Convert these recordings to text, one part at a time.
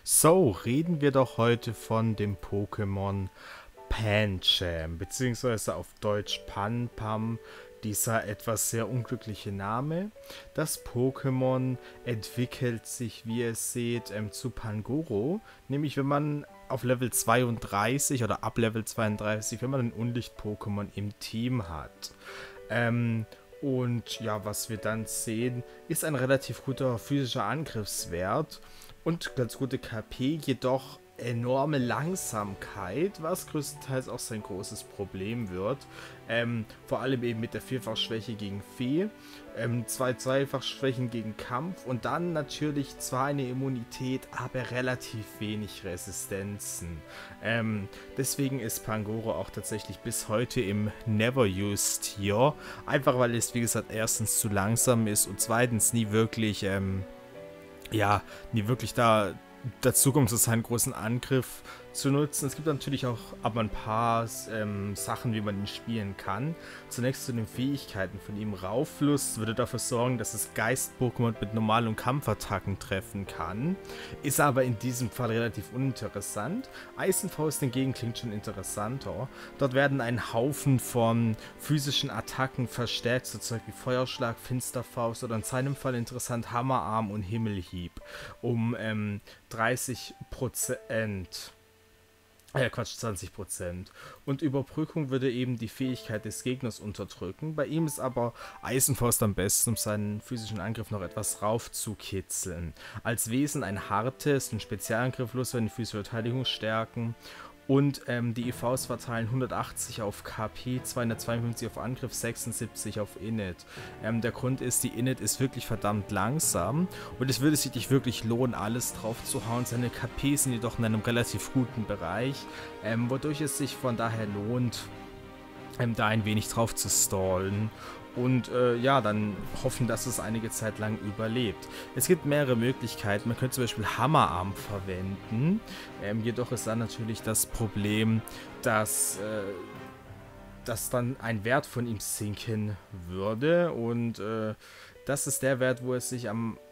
So, reden wir doch heute von dem Pokémon Pancham, beziehungsweise auf Deutsch Panpam, dieser etwas sehr unglückliche Name. Das Pokémon entwickelt sich, wie ihr seht, zu Pangoro, nämlich wenn man auf Level 32 oder ab Level 32, wenn man ein Unlicht-Pokémon im Team hat. Und ja, was wir dann sehen, ist ein relativ guter physischer Angriffswert und ganz gute KP, jedoch enorme Langsamkeit, was größtenteils auch sein großes Problem wird. Vor allem eben mit der Vierfachschwäche gegen Fee, zwei Zweifachschwächen gegen Kampf und dann natürlich zwar eine Immunität, aber relativ wenig Resistenzen. Deswegen ist Pangoro auch tatsächlich bis heute im Never-Use-Tier, einfach weil es, wie gesagt, erstens zu langsam ist und zweitens nie wirklich dazu kommt, es seinen großen Angriff zu nutzen. Es gibt natürlich auch aber ein paar Sachen, wie man ihn spielen kann. Zunächst zu den Fähigkeiten von ihm. Rauflust würde dafür sorgen, dass es Geist-Pokémon mit Normal- und Kampfattacken treffen kann. Ist aber in diesem Fall relativ uninteressant. Eisenfaust hingegen klingt schon interessanter. Dort werden ein Haufen von physischen Attacken verstärkt, so Zeug wie Feuerschlag, Finsterfaust oder in seinem Fall interessant Hammerarm und Himmelhieb. Um 30%. Quatsch, 20%. Und Überbrückung würde eben die Fähigkeit des Gegners unterdrücken. Bei ihm ist aber Eisenfaust am besten, um seinen physischen Angriff noch etwas raufzukitzeln. Als Wesen ein hartes, ein Spezialangriff los, wenn die physische Verteidigung stärken. Und die EVs verteilen 180 auf KP, 252 auf Angriff, 76 auf Init. Der Grund ist, die Init ist wirklich verdammt langsam und es würde sich nicht wirklich lohnen, alles drauf zu hauen. Seine KP sind jedoch in einem relativ guten Bereich, wodurch es sich von daher lohnt, da ein wenig drauf zu stallen. Und ja, dann hoffen, dass es einige Zeit lang überlebt. Es gibt mehrere Möglichkeiten. Man könnte zum Beispiel Hammerarm verwenden. Jedoch ist dann natürlich das Problem, dass dann ein Wert von ihm sinken würde. Und das ist der Wert, wo es sich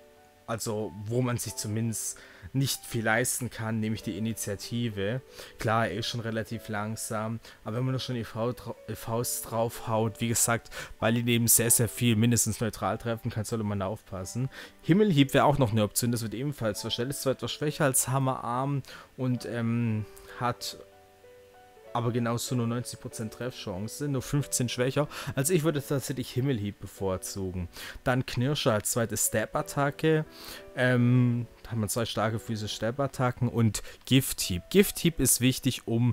wo man sich zumindest nicht viel leisten kann, nämlich die Initiative. Klar, er ist schon relativ langsam, aber wenn man da schon die Faust draufhaut, wie gesagt, weil ihn eben sehr, sehr viel mindestens neutral treffen kann, sollte man da aufpassen. Himmelhieb wäre auch noch eine Option, das wird ebenfalls verstellt, ist zwar etwas schwächer als Hammerarm und hat aber genauso nur 90% Treffchance, nur 15 schwächer. Also ich würde tatsächlich Himmelhieb bevorzugen. Dann Knirscher als zweite Stab-Attacke. Da hat man zwei starke physische Stab-Attacken und Gifthieb. Gifthieb ist wichtig, um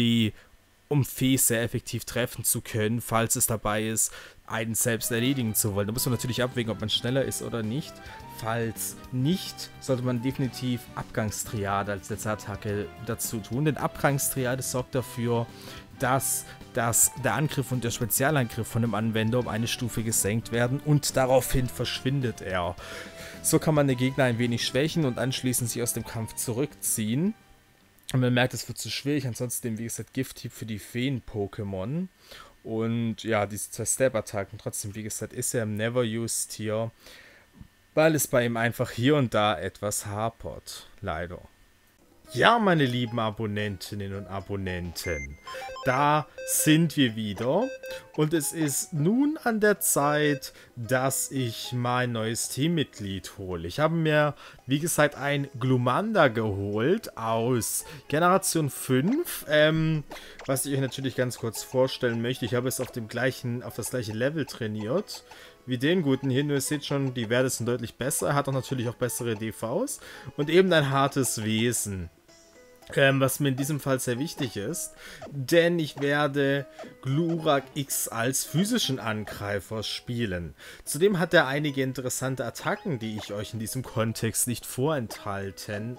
Fee sehr effektiv treffen zu können, falls es dabei ist, einen selbst erledigen zu wollen. Da muss man natürlich abwägen, ob man schneller ist oder nicht. Falls nicht, sollte man definitiv Abgangstriade als letzte Attacke dazu tun. Denn Abgangstriade sorgt dafür, dass der Angriff und der Spezialangriff von dem Anwender um eine Stufe gesenkt werden und daraufhin verschwindet er. So kann man den Gegner ein wenig schwächen und anschließend sich aus dem Kampf zurückziehen. Und man merkt, es wird zu schwierig. Ansonsten, wie gesagt, Gifthieb für die Feen-Pokémon. Und ja, diese zwei Stab-Attacken. Trotzdem, wie gesagt, ist er im Never-Use-Tier, weil es bei ihm einfach hier und da etwas hapert. Leider. Ja, meine lieben Abonnentinnen und Abonnenten, da sind wir wieder und es ist nun an der Zeit, dass ich mein neues Teammitglied hole. Ich habe mir, wie gesagt, ein Glumanda geholt aus Generation 5, was ich euch natürlich ganz kurz vorstellen möchte. Ich habe es auf das gleiche Level trainiert wie den guten hier, nur ihr seht schon, die Werte sind deutlich besser. Er hat auch natürlich auch bessere DVs und eben ein hartes Wesen. Was mir in diesem Fall sehr wichtig ist, denn ich werde Glurak X als physischen Angreifer spielen. Zudem hat er einige interessante Attacken, die ich euch in diesem Kontext nicht vorenthalten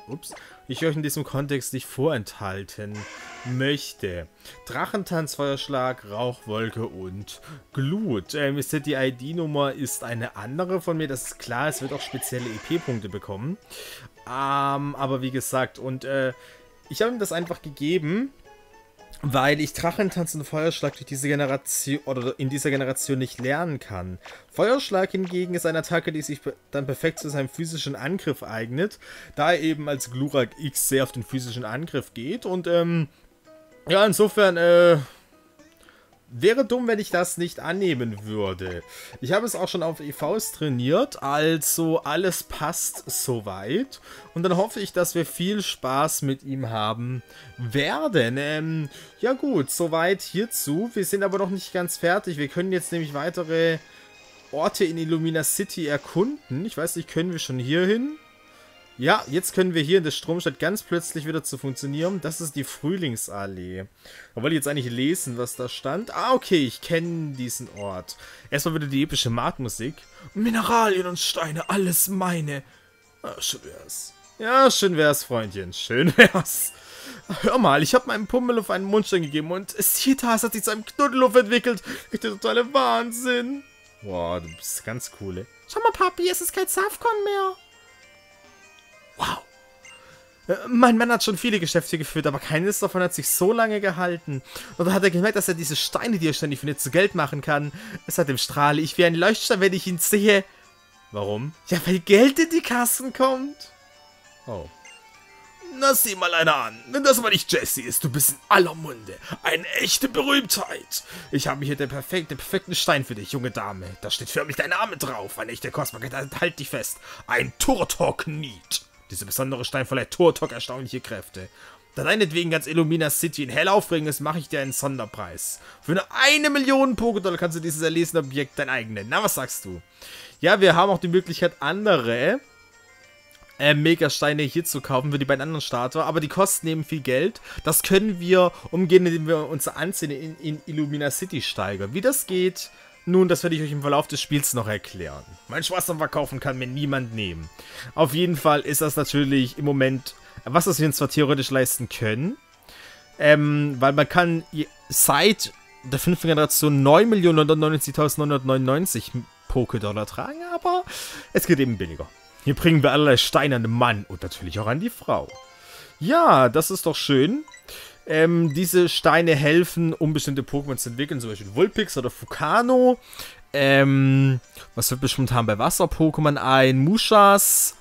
möchte. Drachentanz, Feuerschlag, Rauchwolke und Glut. Ihr seht, die ID-Nummer ist eine andere von mir, das ist klar, es wird auch spezielle EP-Punkte bekommen. Aber wie gesagt, und ich habe ihm das einfach gegeben, weil ich Drachentanz und Feuerschlag durch diese Generation oder in dieser Generation nicht lernen kann. Feuerschlag hingegen ist eine Attacke, die sich dann perfekt zu seinem physischen Angriff eignet, da er eben als Glurak X sehr auf den physischen Angriff geht und ja, insofern wäre dumm, wenn ich das nicht annehmen würde. Ich habe es auch schon auf EVs trainiert, also alles passt soweit. Und dann hoffe ich, dass wir viel Spaß mit ihm haben werden. Ja gut, soweit hierzu. Wir sind aber noch nicht ganz fertig. Wir können jetzt nämlich weitere Orte in Illumina City erkunden. Ich weiß nicht, können wir schon hier hin? Ja, jetzt können wir hier in der Stromstadt ganz plötzlich wieder zu funktionieren. Das ist die Frühlingsallee. Da wollte ich jetzt eigentlich lesen, was da stand. Ah, okay, ich kenne diesen Ort. Erstmal wieder die epische Marktmusik. Mineralien und Steine, alles meine. Ah, schön wär's. Ja, schön wär's, Freundchen. Schön wär's. Hör mal, ich habe meinem Pummel auf einen Mundstein gegeben und siehe da, es hat sich zu einem Knuddelhof entwickelt. Ich der totale Wahnsinn. Boah, du bist ganz cool. Schau mal, Papi, es ist kein Safcon mehr. Wow. Mein Mann hat schon viele Geschäfte geführt, aber keines davon hat sich so lange gehalten. Und dann hat er gemerkt, dass er diese Steine, die er ständig findet, zu Geld machen kann. Seitdem strahle ich wie ein Leuchtstein, wenn ich ihn sehe. Warum? Ja, weil Geld in die Kassen kommt. Oh. Na, sieh mal einer an. Wenn das mal nicht Jesse ist, du bist in aller Munde. Eine echte Berühmtheit. Ich habe hier den perfekten Stein für dich, junge Dame. Da steht förmlich dein Name drauf. Eine echte Kostbarkeit, halt dich fest. Ein Turtok-Niet. Dieser besondere Stein verleiht Turtok erstaunliche Kräfte. Da deinetwegen ganz Illumina City in hell aufregend ist, mache ich dir einen Sonderpreis. Für nur 1 Million Pokédollar kannst du dieses erlesene Objekt dein eigenes. Na, was sagst du? Ja, wir haben auch die Möglichkeit, andere Megasteine hier zu kaufen für die beiden anderen Starter, aber die kosten eben viel Geld. Das können wir umgehen, indem wir unser Ansehen in Illumina City steigern. Wie das geht, nun, das werde ich euch im Verlauf des Spiels noch erklären. Mein Spaß am Verkaufen kann mir niemand nehmen. Auf jeden Fall ist das natürlich im Moment, was wir uns zwar theoretisch leisten können, weil man kann seit der 5. Generation 9.999.999 Pokédollar tragen, aber es geht eben billiger. Hier bringen wir allerlei Steine an den Mann und natürlich auch an die Frau. Ja, das ist doch schön. Diese Steine helfen, um bestimmte Pokémon zu entwickeln, zum Beispiel Vulpix oder Fukano. Was wird bestimmt haben bei Wasser-Pokémon ein? Mushas,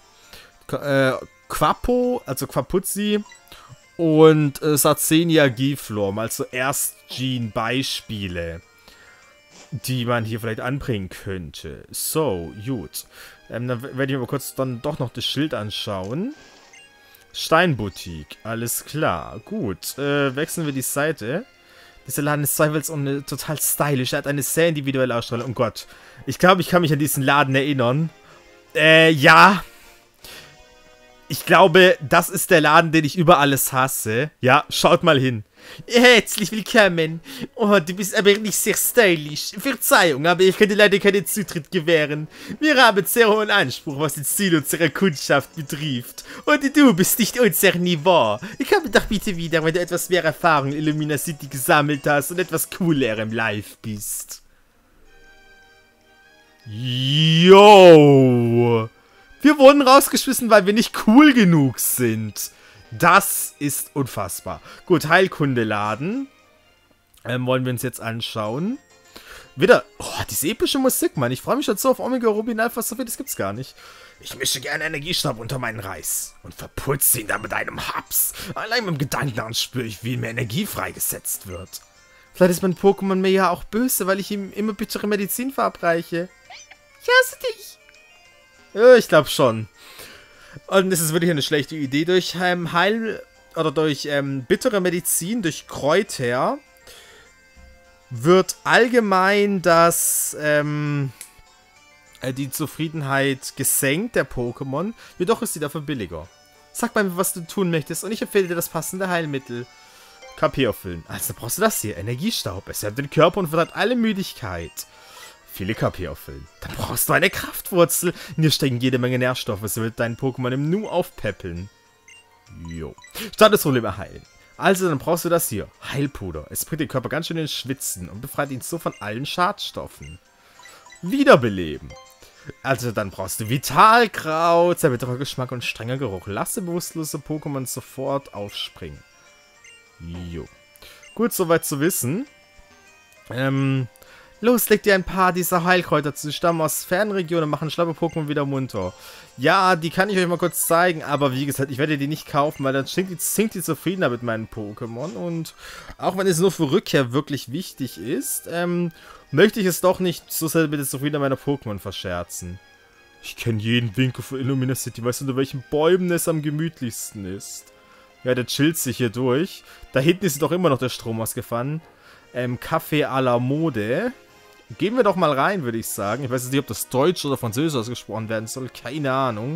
Quapo, also Quapuzzi und Sarzenia Giflorm, also Erst-Gen-Beispiele, die man hier vielleicht anbringen könnte. So, gut. Dann werde ich mir mal kurz dann doch noch das Schild anschauen. Steinboutique, alles klar. Gut, wechseln wir die Seite. Dieser Laden ist zweifelsohne total stylisch. Er hat eine sehr individuelle Ausstrahlung. Oh Gott, ich glaube, ich kann mich an diesen Laden erinnern. Ja. Ich glaube, das ist der Laden, den ich über alles hasse. Ja, schaut mal hin. Herzlich willkommen. Oh, du bist aber nicht sehr stylisch. Verzeihung, aber ich kann dir leider keinen Zutritt gewähren. Wir haben sehr hohen Anspruch, was den Stil unserer Kundschaft betrifft. Und du bist nicht unser Niveau. Komm doch bitte wieder, wenn du etwas mehr Erfahrung in Illumina City gesammelt hast und etwas cooler im Live bist. Yo! Wir wurden rausgeschmissen, weil wir nicht cool genug sind. Das ist unfassbar. Gut, Heilkundeladen. Wollen wir uns jetzt anschauen. Wieder, oh, diese epische Musik, Mann. Ich freue mich schon so auf Omega Rubin Alpha, so viel, das gibt's gar nicht. Ich mische gerne Energiestab unter meinen Reis und verputze ihn dann mit einem Haps. Allein mit dem Gedanken daran spüre ich, wie mir Energie freigesetzt wird. Vielleicht ist mein Pokémon mir ja auch böse, weil ich ihm immer bittere Medizin verabreiche. Ich hasse dich. Ja, ich glaube schon. Und es ist wirklich eine schlechte Idee. Durch bittere Medizin, durch Kräuter, wird allgemein die Zufriedenheit gesenkt der Pokémon. Jedoch ist sie dafür billiger. Sag mal, was du tun möchtest und ich empfehle dir das passende Heilmittel. KP auffüllen. Also brauchst du das hier. Energiestaub. Es erhält den Körper und vertreibt alle Müdigkeit. Viele KP auffüllen. Dann brauchst du eine Kraftwurzel. In dir stecken jede Menge Nährstoffe. Sie wird deinen Pokémon im Nu aufpäppeln. Jo. Statusprobleme heilen. Also, dann brauchst du das hier. Heilpuder. Es bringt den Körper ganz schön ins Schwitzen und befreit ihn so von allen Schadstoffen. Wiederbeleben. Also, dann brauchst du Vitalkraut. Sehr bitterer Geschmack und strenger Geruch. Lasse bewusstlose Pokémon sofort aufspringen. Jo. Gut, soweit zu wissen. Los, leg dir ein paar dieser Heilkräuter zu. Die stammen aus Fernregionen und machen schlappe Pokémon wieder munter. Ja, die kann ich euch mal kurz zeigen, aber wie gesagt, ich werde die nicht kaufen, weil dann sinkt die Zufriedenheit mit meinen Pokémon. Und auch wenn es nur für Rückkehr wirklich wichtig ist, möchte ich es doch nicht so sehr mit der Zufriedenheit meiner Pokémon verscherzen. Ich kenne jeden Winkel von Illumina City. Weißt du, unter welchen Bäumen es am gemütlichsten ist? Ja, der chillt sich hier durch. Da hinten ist doch immer noch der Strom ausgefahren. Café à la Mode. Gehen wir doch mal rein, würde ich sagen. Ich weiß jetzt nicht, ob das Deutsch oder Französisch ausgesprochen werden soll. Keine Ahnung.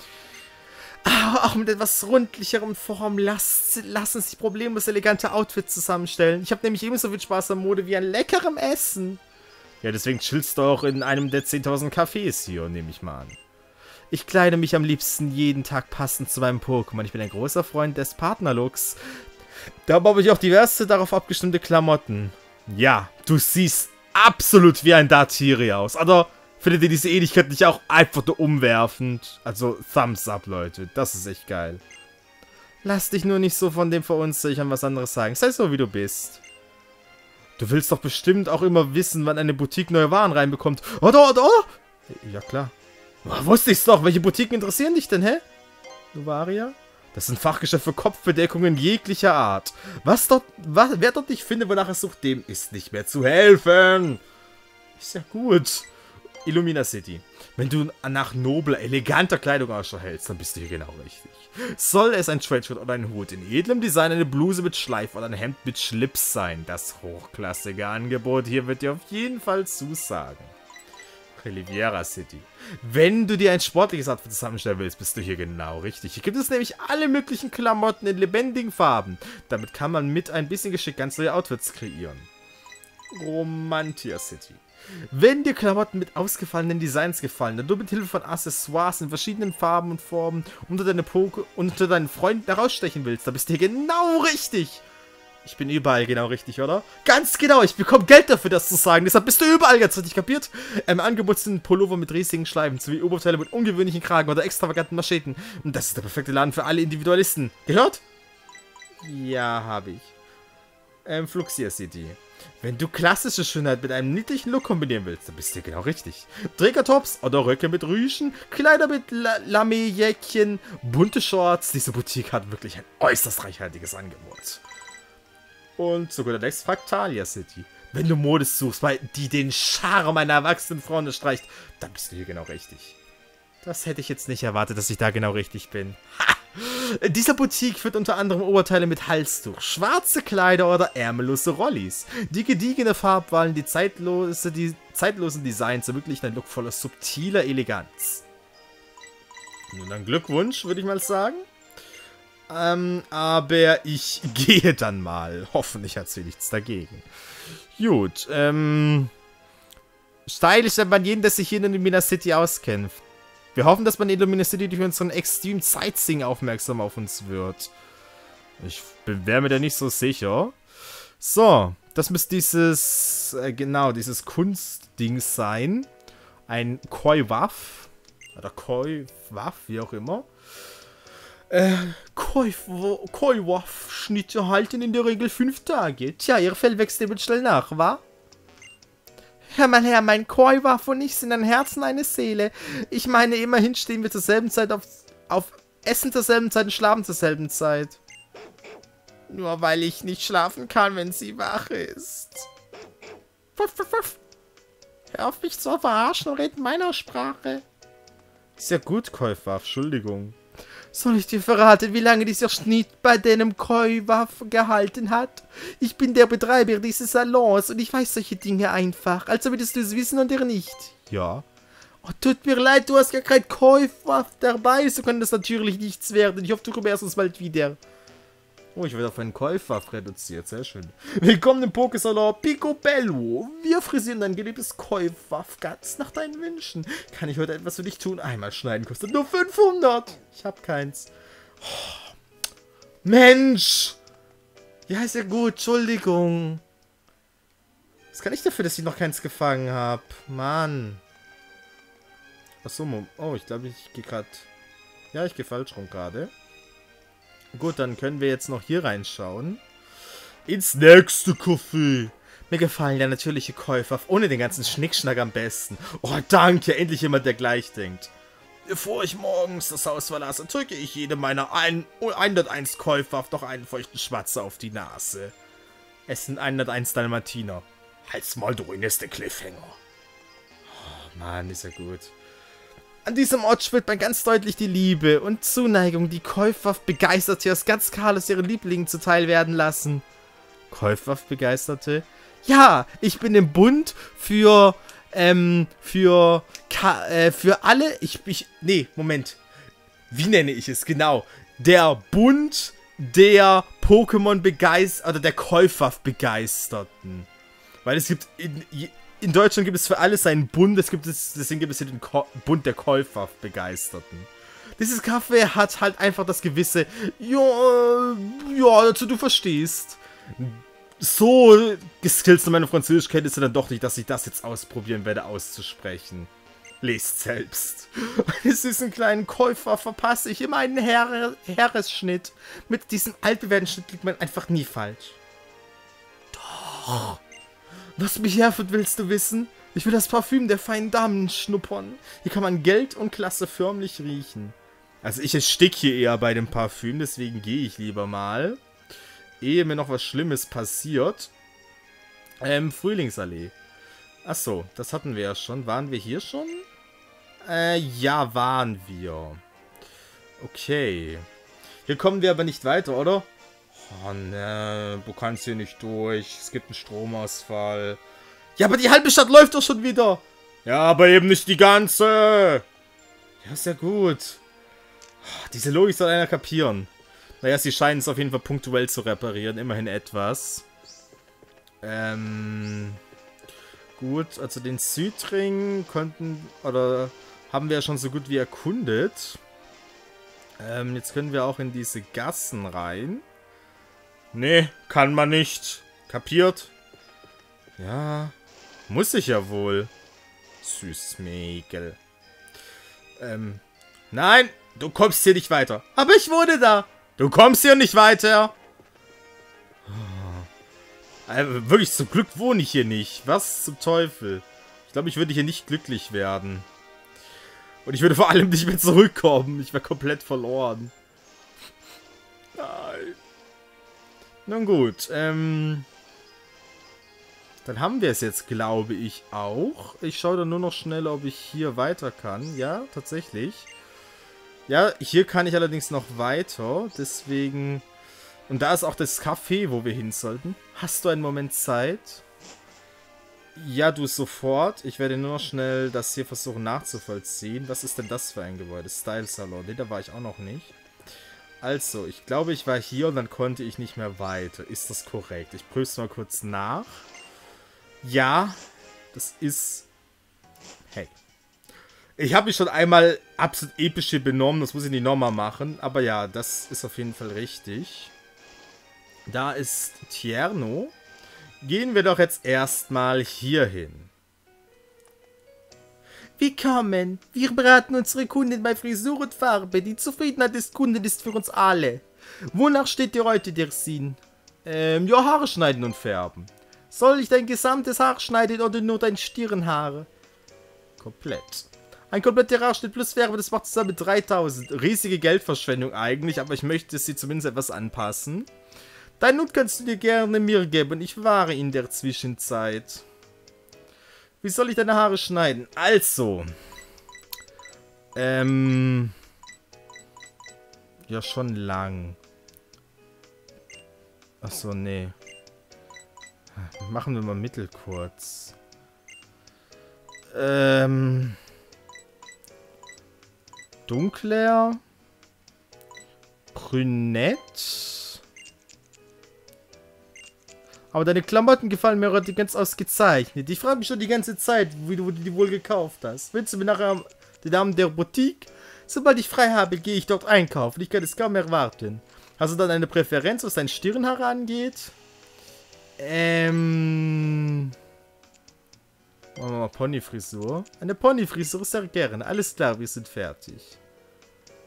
Aber auch mit etwas rundlicherem Form lassen sich problemlos elegante Outfits zusammenstellen. Ich habe nämlich ebenso viel Spaß an Mode wie an leckerem Essen. Ja, deswegen chillst du auch in einem der 10.000 Cafés hier, nehme ich mal an. Ich kleide mich am liebsten jeden Tag passend zu meinem Pokémon. Ich bin ein großer Freund des Partnerlooks. Da habe ich auch diverse darauf abgestimmte Klamotten. Ja, du siehst absolut wie ein Dartiri aus. Oder findet ihr diese Ähnlichkeit nicht auch einfach nur umwerfend? Also, Thumbs up, Leute. Das ist echt geil. Lass dich nur nicht so von dem verunsichern, was anderes sagen. Sei so, wie du bist. Du willst doch bestimmt auch immer wissen, wann eine Boutique neue Waren reinbekommt. Oder? Ja, klar. Wusste ich's doch. Welche Boutiquen interessieren dich denn, hä? Novaria? Das sind Fachgeschäfte für Kopfbedeckungen jeglicher Art. Wer dort nicht findet, wonach er sucht, dem ist nicht mehr zu helfen. Ist ja gut. Illumina City. Wenn du nach nobler, eleganter Kleidung Ausschau hältst, dann bist du hier genau richtig. Soll es ein Trenchcoat oder ein Hut in edlem Design, eine Bluse mit Schleif oder ein Hemd mit Schlips sein? Das hochklassige Angebot hier wird dir auf jeden Fall zusagen. Riviera City. Wenn du dir ein sportliches Outfit zusammenstellen willst, bist du hier genau richtig. Hier gibt es nämlich alle möglichen Klamotten in lebendigen Farben. Damit kann man mit ein bisschen Geschick ganz neue Outfits kreieren. Romantia City. Wenn dir Klamotten mit ausgefallenen Designs gefallen, und du mit Hilfe von Accessoires in verschiedenen Farben und Formen unter deinen Freunden herausstechen willst, dann bist du hier genau richtig. Ich bin überall genau richtig, oder? Ganz genau, ich bekomme Geld dafür, das zu sagen. Deshalb bist du überall ganz richtig, kapiert? Im Angebot sind Pullover mit riesigen Schleifen, sowie Oberteile mit ungewöhnlichen Kragen oder extravaganten Mascheten. Und das ist der perfekte Laden für alle Individualisten. Gehört? Ja, habe ich. Fluxia City. Wenn du klassische Schönheit mit einem niedlichen Look kombinieren willst, dann bist du hier genau richtig. Trägertops oder Röcke mit Rüschen, Kleider mit Lamejäckchen, bunte Shorts. Diese Boutique hat wirklich ein äußerst reichhaltiges Angebot. Und zu guter Letzt Fractalia City. Wenn du Mode suchst, weil die den Charme einer erwachsenen Frau unterstreicht, dann bist du hier genau richtig. Das hätte ich jetzt nicht erwartet, dass ich da genau richtig bin. Ha! Dieser Boutique führt unter anderem Oberteile mit Halstuch, schwarze Kleider oder ärmellose Rollis. Die gediegene Farbwahl, die zeitlosen Designs ermöglichen einen Look voller subtiler Eleganz. Nun dann Glückwunsch, würde ich mal sagen. Aber ich gehe dann mal. Hoffentlich hat sie nichts dagegen. Gut, stylisch nennt man jeden, der sich hier in Illumina City auskennt. Wir hoffen, dass man in Illumina City durch unseren Extreme Sightseeing aufmerksam auf uns wird. Ich wäre mir da nicht so sicher. So, das müsste dieses, dieses Kunstding sein. Ein Koi-Waff. Oder Koi-Waff, wie auch immer. Koi-Waff-Schnitte halten in der Regel 5 Tage. Tja, ihr Fell wächst eben schnell nach, wa? Hör mal her, mein Koi-Waff und ich sind ein Herz und eine Seele. Ich meine, immerhin stehen wir zur selben Zeit auf Essen zur selben Zeit und schlafen zur selben Zeit. Nur weil ich nicht schlafen kann, wenn sie wach ist. Hör auf mich zu verarschen und red meiner Sprache. Ist ja gut, Koi-Waff, Entschuldigung. Soll ich dir verraten, wie lange dieser Schnitt bei deinem Koi-Waff gehalten hat? Ich bin der Betreiber dieses Salons und ich weiß solche Dinge einfach. Also würdest du es wissen und ihr nicht. Ja. Oh, tut mir leid, du hast gar kein Koi-Waff dabei. So kann das natürlich nichts werden. Ich hoffe, du kommst uns bald wieder. Oh, ich werde auf einen Koi-Waff reduziert. Sehr schön. Willkommen im Pokésalon Picobello. Wir frisieren dein geliebtes Koi-Waff ganz nach deinen Wünschen. Kann ich heute etwas für dich tun? Einmal schneiden kostet nur 500. Ich hab keins. Oh, Mensch. Ja, ist ja gut. Entschuldigung. Was kann ich dafür, dass ich noch keins gefangen habe? Mann. Achso, oh, ich glaube, ich gehe gerade... Ja, ich gehe falsch rum gerade. Gut, dann können wir jetzt noch hier reinschauen. Ins nächste Café. Mir gefallen ja natürliche Käufer, ohne den ganzen Schnickschnack am besten. Oh, danke, endlich jemand, der gleich denkt. Bevor ich morgens das Haus verlasse, drücke ich jedem meiner 101 Käufer noch einen feuchten Schmatzer auf die Nase. Es sind 101 Dalmatiner. Halt's mal, du innerste Cliffhanger. Oh, Mann, ist ja gut. An diesem Ort spürt man ganz deutlich die Liebe und Zuneigung, die Käufer-Begeisterte aus ganz Kalos ihren Lieblingen zuteil werden lassen. Käufer-Begeisterte? Ja, ich bin im Bund für alle, nee, Moment. Wie nenne ich es genau? Der Bund der Pokémon-Begeisterten, oder der Käufer-Begeisterten. Weil es gibt, in Deutschland gibt es für alles einen Bund, deswegen gibt es hier den Bund der Käufer-Begeisterten. Dieses Café hat halt einfach das gewisse, ja, dazu du verstehst. So geskillt sind meine Französischkenntnisse dann doch nicht, dass ich das jetzt ausprobieren werde auszusprechen. Lest selbst. Es ist ein kleinen Käufer, verpasse ich immer einen Heeresschnitt. Mit diesem altbewährten Schnitt liegt man einfach nie falsch. Doch. Was mich herführt, willst du wissen? Ich will das Parfüm der feinen Damen schnuppern. Hier kann man Geld und Klasse förmlich riechen. Also ich ersticke hier eher bei dem Parfüm, deswegen gehe ich lieber mal. Ehe mir noch was Schlimmes passiert. Frühlingsallee. Achso, das hatten wir ja schon. Waren wir hier schon? Ja, waren wir. Okay. Hier kommen wir aber nicht weiter, oder? Oh, ne, du kannst hier nicht durch. Es gibt einen Stromausfall. Ja, aber die halbe Stadt läuft doch schon wieder. Ja, aber eben nicht die ganze. Ja, ist ja gut. Diese Logik soll einer kapieren. Naja, sie scheinen es auf jeden Fall punktuell zu reparieren. Immerhin etwas. Gut, also den Südring haben wir ja schon so gut wie erkundet. Jetzt können wir auch in diese Gassen rein. Nee, kann man nicht. Kapiert? Ja, muss ich ja wohl. Süßmägel. Nein, du kommst hier nicht weiter. Aber ich wohne da. Du kommst hier nicht weiter. Wirklich, zum Glück wohne ich hier nicht. Was zum Teufel? Ich glaube, ich würde hier nicht glücklich werden. Und ich würde vor allem nicht mehr zurückkommen. Ich wäre komplett verloren. Nein. Nun gut, dann haben wir es jetzt, glaube ich, auch. Ich schaue dann nur noch schnell, ob ich hier weiter kann. Ja, tatsächlich. Ja, hier kann ich allerdings noch weiter. Deswegen... Und da ist auch das Café, wo wir hin sollten. Hast du einen Moment Zeit? Ja, du sofort. Ich werde nur noch schnell das hier versuchen nachzuvollziehen. Was ist denn das für ein Gebäude? Style Salon. Ne, da war ich auch noch nicht. Also, ich glaube, ich war hier und dann konnte ich nicht mehr weiter. Ist das korrekt? Ich prüfe es mal kurz nach. Ja, das ist... Hey. Ich habe mich schon einmal absolut episch hier benommen. Das muss ich nicht nochmal machen. Aber ja, das ist auf jeden Fall richtig. Da ist Tierno. Gehen wir doch jetzt erstmal hier hin. Willkommen. Wir beraten unsere Kunden bei Frisur und Farbe. Die Zufriedenheit des Kunden ist für uns alle. Wonach steht dir heute der Sinn? Ja, Haare schneiden und färben. Soll ich dein gesamtes Haar schneiden oder nur dein Stirnhaare? Komplett. Ein kompletter Haarschnitt plus Färbe, das macht zusammen 3000. Riesige Geldverschwendung eigentlich, aber ich möchte sie zumindest etwas anpassen. Dein Hut kannst du dir gerne mir geben, ich wahre in der Zwischenzeit. Wie soll ich deine Haare schneiden? Also. Ja, schon lang. Achso, nee. Machen wir mal mittelkurz. Dunkler. Brünett. Aber deine Klamotten gefallen mir heute ganz ausgezeichnet. Ich frage mich schon die ganze Zeit, wie du die wohl gekauft hast. Willst du mir nachher den Namen der Boutique? Sobald ich frei habe, gehe ich dort einkaufen. Ich kann es kaum erwarten. Hast du dann eine Präferenz, was dein Stirnhaar angeht? Machen wir mal Ponyfrisur. Eine Ponyfrisur sehr gerne. Alles klar, wir sind fertig.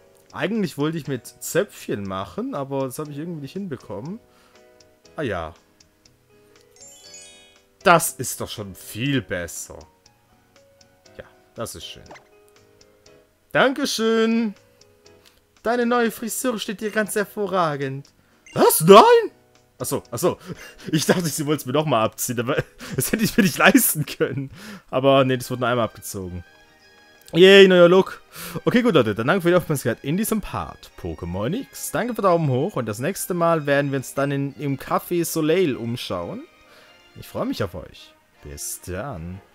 Eigentlich wollte ich mit Zöpfchen machen, aber das habe ich irgendwie nicht hinbekommen. Ah ja, Das ist doch schon viel besser. Ja, das ist schön. Dankeschön. Deine neue Frisur steht dir ganz hervorragend. Was? Nein? Achso. Ich dachte, sie wollte es mir nochmal abziehen, aber das hätte ich mir nicht leisten können. Aber nee, das wurde nur einmal abgezogen. Yay, neuer Look. Okay, gut, Leute, dann danke für die Aufmerksamkeit in diesem Part. Pokémon X. Danke für Daumen hoch und das nächste Mal werden wir uns dann im Café Soleil umschauen. Ich freue mich auf euch. Bis dann.